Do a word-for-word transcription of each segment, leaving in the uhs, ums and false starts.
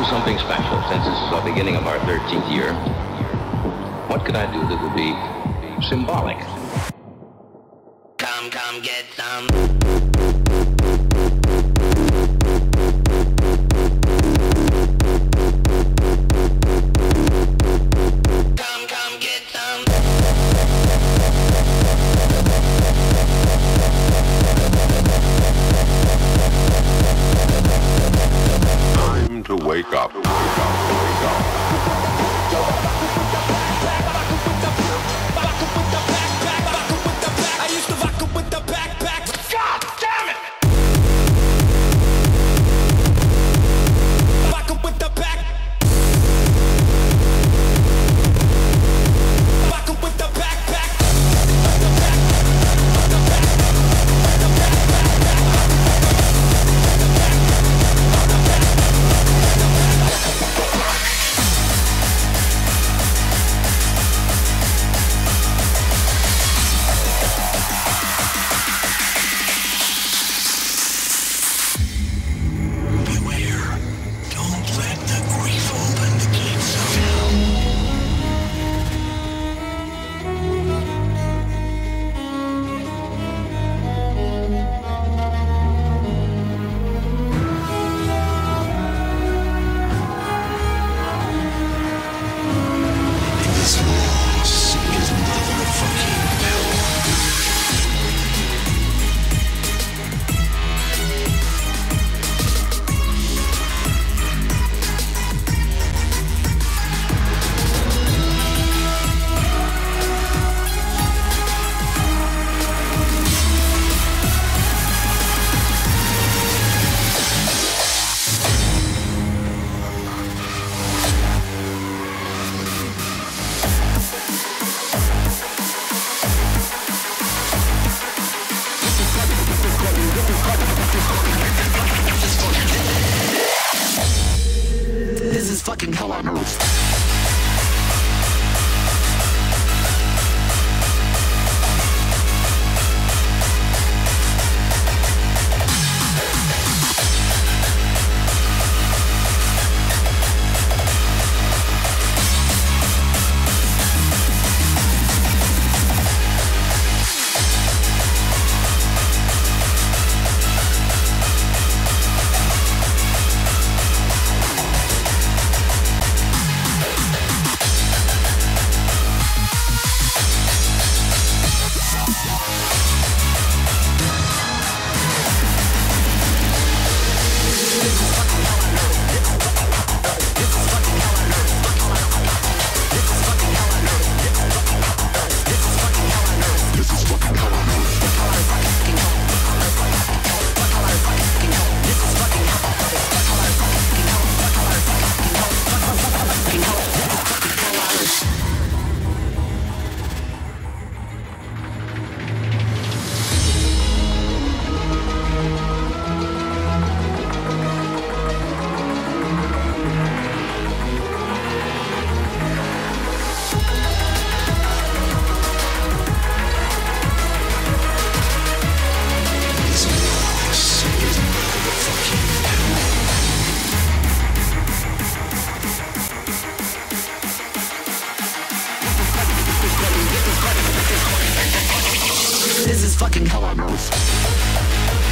do something special since this is the beginning of our thirteenth year. What could I do that would be symbolic? Come, come, get some. Come, come, get some. Time to wake up, wake up, wake up. This is fucking hell on earth. This is fucking hell on earth.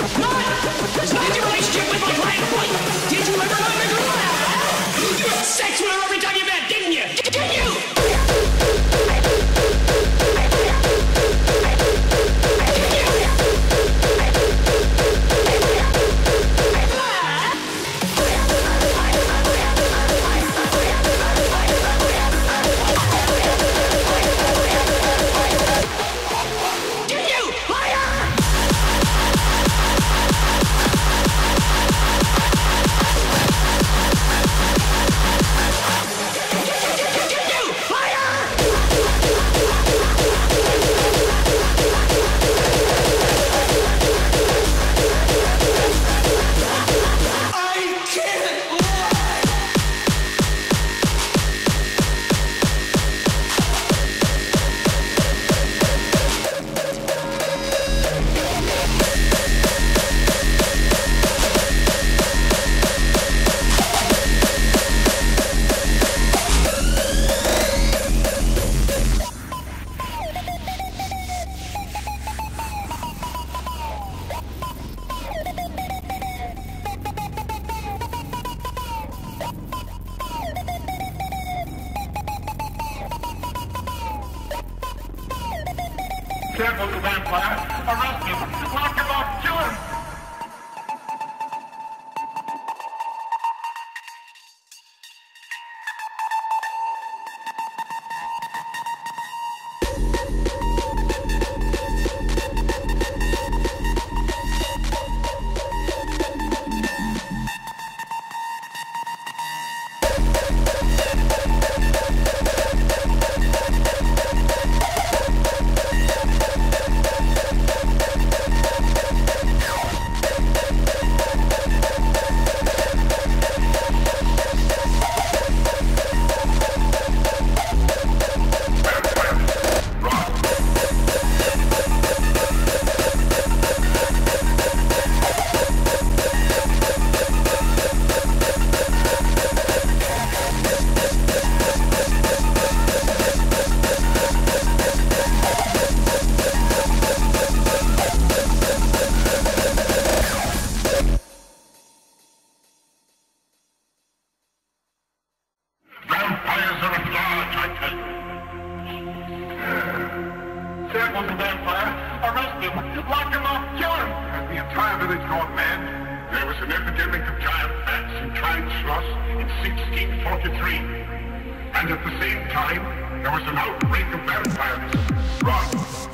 It's not your relationship with my client. What? Did you ever know the girl? You had sex with her every time you met, didn't you? Didn't you? Careful, the vampire. Arrest him. Lock him up. Kill him. Vampires are at large, I tell you. Careful, the vampire. Arrest him. Lock him up. Kill him. Has the entire village gone mad? There was an epidemic of giant bats in Klein Schloss in sixteen forty-three. And at the same time, there was an outbreak of vampires. Run.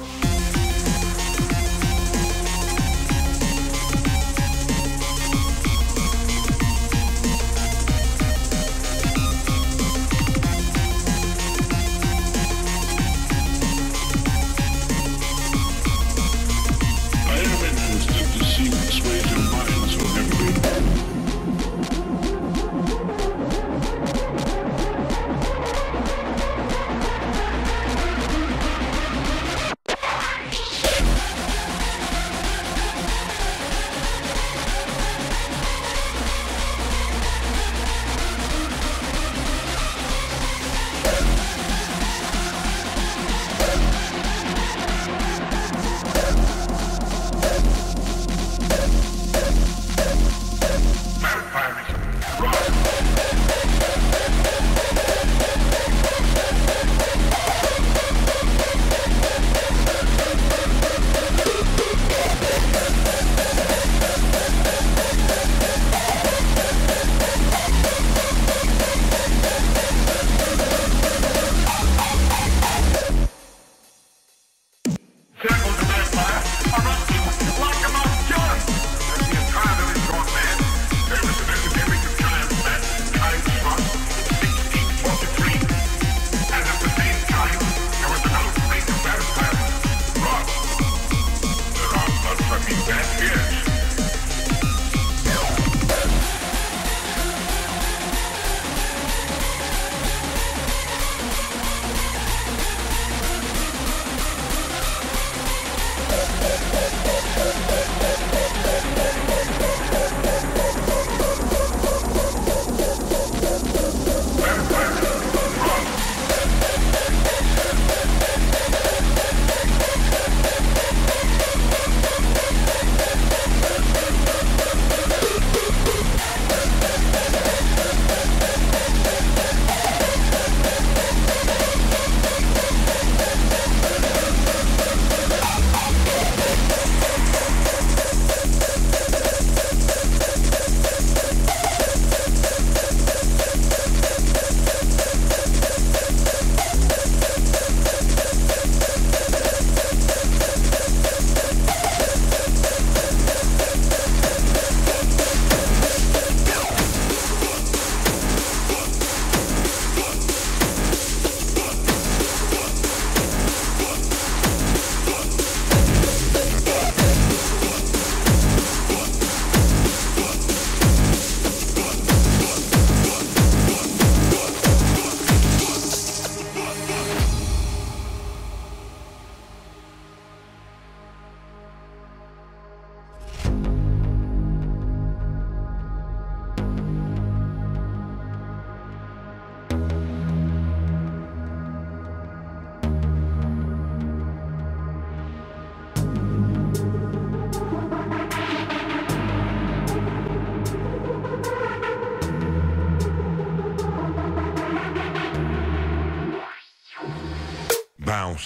Bounce.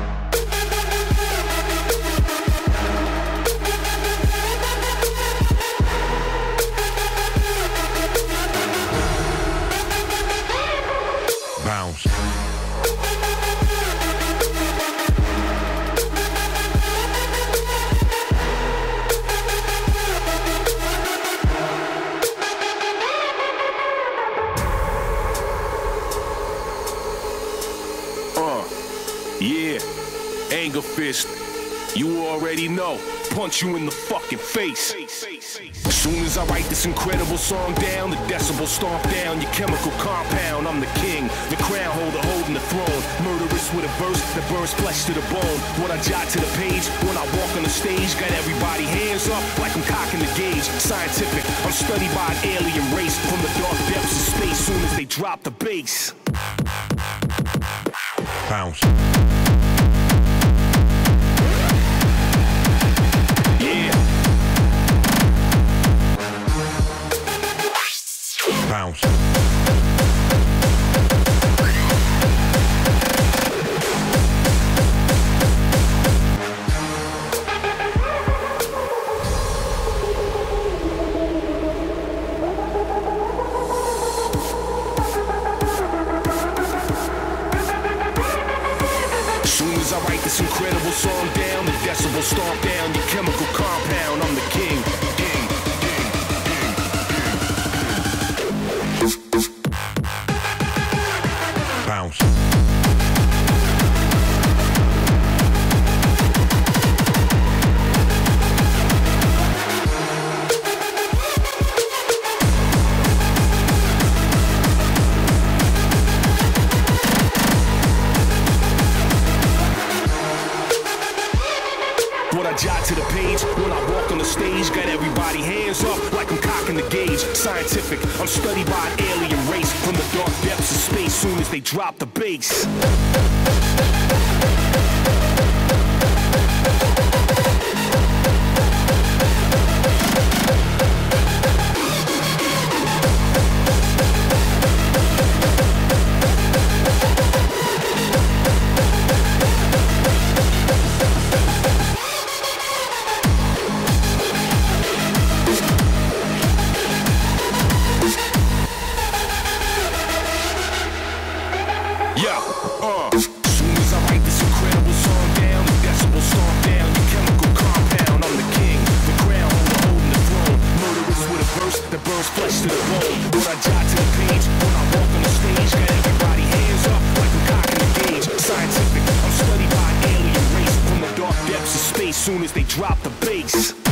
Bounce. Yeah, anger fist. You already know. Punch you in the fucking face. As soon as I write this incredible song down, the decibels stomp down your chemical compound. I'm the king, the crown holder holding the throne. Murderous with a verse that burns flesh to the bone. What I jot to the page, when I walk on the stage, got everybody hands up like I'm cocking the gauge. Scientific, I'm studied by an alien race from the dark depths of space. Soon as they drop the bass. Bounce. Yeah. Bounce. As I write this incredible song down, the decibels stomp down your chemical compound. I'm the king, king, king, king, king. Bounce. What I jot to the page, when I walk on the stage, got everybody hands up like I'm cocking the gauge. Scientific, I'm studied by an alien race from the dark depths of space. Soon as they drop the bass. Yeah, uh. Soon as I write this incredible song down, the decibels stomp down your chemical compound. I'm the king, the crown holder holding the throne. Murderous with a verse that burns flesh to the bone. What I jot to the page, when I walk on the stage, got everybody hands up like I'm cocking the gauge. Scientific, I'm studied by an alien race from the dark depths of space. Soon as they drop the bass.